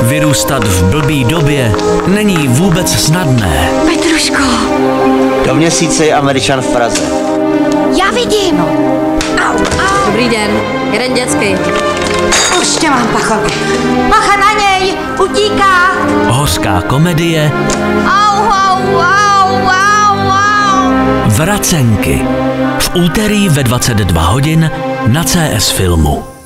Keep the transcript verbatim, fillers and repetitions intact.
Vyrůstat v blbý době není vůbec snadné. Petruško! Do měsíce je Američan v Praze. Já vidím! Au, au. Dobrý den, jeden dětský. Už tě mám, pachovi. Bacha na něj! Utíká! Hořká komedie. Au, au, au, au, au. Vracenky. V úterý ve dvacet dva hodin na C S Filmu.